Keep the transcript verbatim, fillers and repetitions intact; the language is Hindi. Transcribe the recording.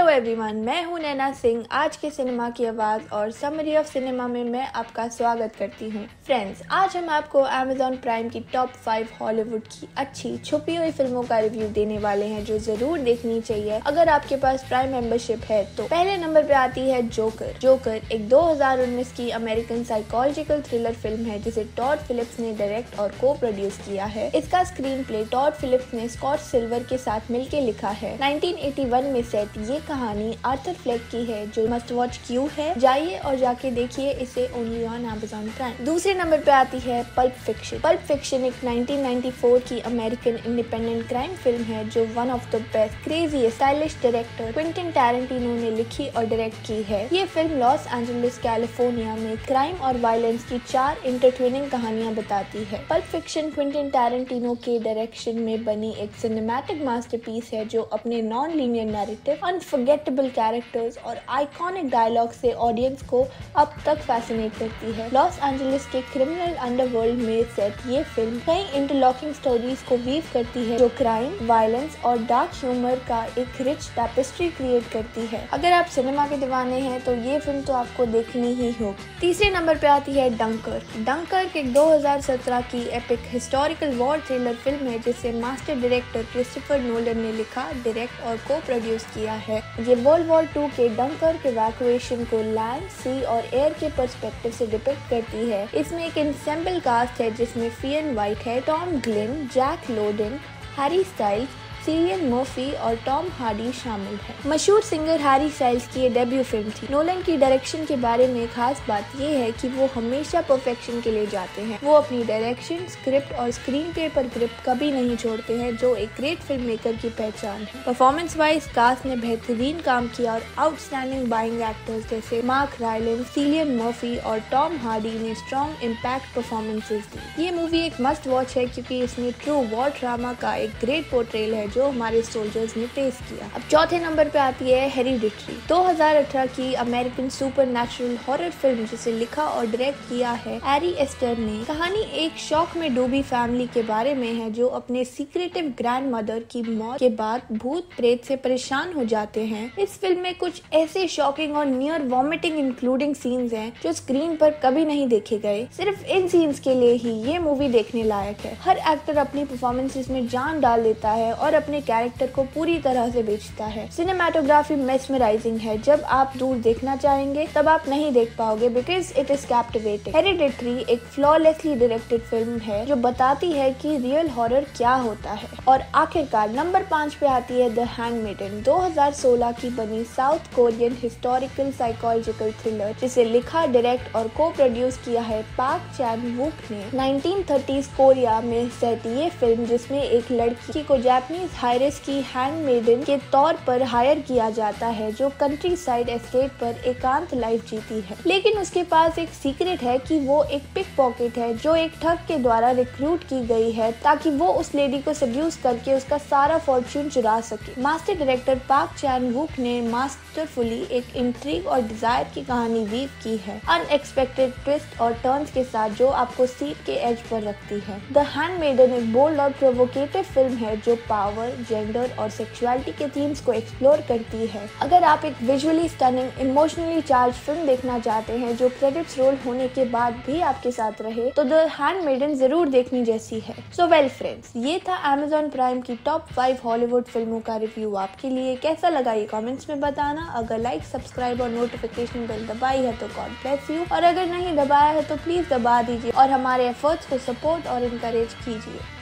हेलो एवरीवन, मैं हूं नैना सिंह। आज के सिनेमा की आवाज़ और समरी ऑफ सिनेमा में मैं आपका स्वागत करती हूं। फ्रेंड्स, आज हम आपको अमेज़ॉन प्राइम की टॉप फाइव हॉलीवुड की अच्छी छुपी हुई फिल्मों का रिव्यू देने वाले हैं जो जरूर देखनी चाहिए अगर आपके पास प्राइम मेंबरशिप है तो। पहले नंबर पे आती है जोकर। जोकर एक दो हज़ार उन्नीस की अमेरिकन साइकोलॉजिकल थ्रिलर फिल्म है जिसे टॉड फिलिप्स ने डायरेक्ट और को प्रोड्यूस किया है। इसका स्क्रीन प्ले टॉड फिलिप्स ने स्कॉट सिल्वर के साथ मिलकर लिखा है। नाइनटीन एटी वन में सेट ये कहानी आर्थर फ्लेक की है जो मस्ट वॉच क्यों है। जाइए और जाके देखिए इसे ओनली ऑन अमेज़ॉन प्राइम। दूसरे नंबर पे आती है पल्प फिक्शन। पल्प फिक्शन एक नाइनटीन नाइंटी फोर की अमेरिकन इंडिपेंडेंट क्राइम फिल्म है जो one of the best crazy stylish director Quentin Tarantino ने लिखी और डायरेक्ट की है। ये फिल्म लॉस एंजलिस कैलिफोर्निया में क्राइम और वायलेंस की चार इंटरट्विनिंग कहानियां बताती है। पल्प फिक्शन क्विंटिन टैरेंटिनो के डायरेक्शन में बनी एक सिनेमैटिक मास्टरपीस है जो अपने non linear narrative, unforgettable characters और आइकॉनिक डायलॉग से ऑडियंस को अब तक फैसिनेट करती है। लॉस एंजलिस के क्रिमिनल अंडरवर्ल्ड में सेट ये फिल्म कई इंटरलॉकिंग स्टोरीज को वीव करती है जो क्राइम, वायलेंस और डार्क ह्यूमर का एक रिच टैपेस्ट्री क्रिएट करती है। अगर आप सिनेमा के दीवाने हैं तो ये फिल्म तो आपको देखनी ही होगी। तीसरे नंबर पे आती है डंकर्क। डंकर्क एक दो हज़ार सत्रह की epic historical war thriller film है जिसे मास्टर डायरेक्टर क्रिस्टोफर नोलन ने लिखा, डायरेक्ट और को प्रोड्यूस किया है। ये वर्ल्ड वॉर टू के डंकर्क इवैक्यूएशन को लैंड, सी और एयर के पर्सपेक्टिव से डिपिक्ट करती है। इसमें एक एंसेम्बल कास्ट है जिसमें फियन वाइट है, Tom Glynn, Jack Lowden, Harry Styles, Cillian Murphy और टॉम हार्डी शामिल है। मशहूर सिंगर हैरी स्टाइल्स की ये डेब्यू फिल्म थी। नोलन की डायरेक्शन के बारे में खास बात ये है कि वो हमेशा परफेक्शन के लिए जाते हैं। वो अपनी डायरेक्शन, स्क्रिप्ट और स्क्रीन प्ले पर ग्रिप कभी नहीं छोड़ते हैं जो एक ग्रेट फिल्म मेकर की पहचान है। परफॉर्मेंस वाइज कास्ट ने बेहतरीन काम किया और आउटस्टैंडिंग बाइंग एक्टर्स जैसे मार्क रायलेंस, सिलियन मर्फी और टॉम हार्डी ने स्ट्रॉन्ग इम्पैक्ट परफॉर्मेंसेज दी। ये मूवी एक मस्ट वॉच है क्योंकि इसमें ट्रू वॉर ड्रामा का एक ग्रेट पोर्ट्रेल है जो हमारे सोल्जर्स ने फेस किया। अब चौथे नंबर पे आती है हेरिडिटरी। दो हज़ार अठारह की अमेरिकन सुपरनैचुरल हॉरर फिल्म जिसे लिखा और डायरेक्ट किया है एरी एस्टर ने। कहानी एक शौक में डूबी फैमिली के बारे में है जो अपने सीक्रेटिव ग्रैंडमदर की मौत के बाद भूत प्रेत से परेशान हो जाते हैं। इस फिल्म में कुछ ऐसे शॉकिंग और नियर वॉमिटिंग इंक्लूडिंग सीन्स हैं जो स्क्रीन पर कभी नहीं देखे गए। सिर्फ इन सीन्स के लिए ही ये मूवी देखने लायक है। हर एक्टर अपनी परफॉर्मेंसेस में जान डाल देता है और अपने कैरेक्टर को पूरी तरह से बेचता है। सिनेमाटोग्राफी मेस्मराइजिंग है। जब आप दूर देखना चाहेंगे तब आप नहीं देख पाओगे because it is captivating. Hereditary एक फ्लॉलेसली डायरेक्टेड फिल्म है जो बताती है कि रियल हॉरर क्या होता है। और आखिरकार नंबर पाँच पे आती है द हैंडमेडन। दो हज़ार सोलह की बनी South Korean historical psychological thriller जिसे लिखा, डायरेक्ट और को प्रोड्यूस किया है पार्क चैन वुक ने। नाइनटीन थर्टीज़ कोरिया में सेट ये फिल्म जिसमें एक लड़की को जापानीज हायरेस की हैंडमेडन के तौर पर हायर किया जाता है जो कंट्री साइड एस्टेट पर एकांत लाइफ जीती है। लेकिन उसके पास एक सीक्रेट है कि वो एक पिक पॉकेट है जो एक ठग के द्वारा रिक्रूट की गई है ताकि वो उस लेडी को सेड्यूस करके उसका सारा फॉर्च्यून चुरा सके। Master director Park Chan Wook ने मास्टरफुली एक इंट्रिग और डिजायर की कहानी वीव की है, अनएक्सपेक्टेड ट्विस्ट और टर्न्स के साथ जो आपको सीट के एज पर रखती है। द हैंडमेडन एक बोल्ड और प्रोवोकेटिव फिल्म है जो पावर, जेंडर और सेक्सुअलिटी के थीम्स को एक्सप्लोर करती है। अगर आप एक visually stunning, emotionally charge film देखना चाहते हैं जो क्रेडिट्स रोल होने के बाद भी आपके साथ रहे तो द हैंडमेडन जरूर देखनी जैसी है। सो वेल फ्रेंड्स, ये था अमेज़ॉन प्राइम की टॉप फाइव हॉलीवुड फिल्मों का रिव्यू। आपके लिए कैसा लगा ये कमेंट्स में बताना। अगर लाइक, सब्सक्राइब और नोटिफिकेशन बेल दबाई है तो गॉड ब्लेस यू, और अगर नहीं दबाया है तो प्लीज दबा दीजिए और हमारे एफर्ट्स को सपोर्ट और इनकरेज कीजिए।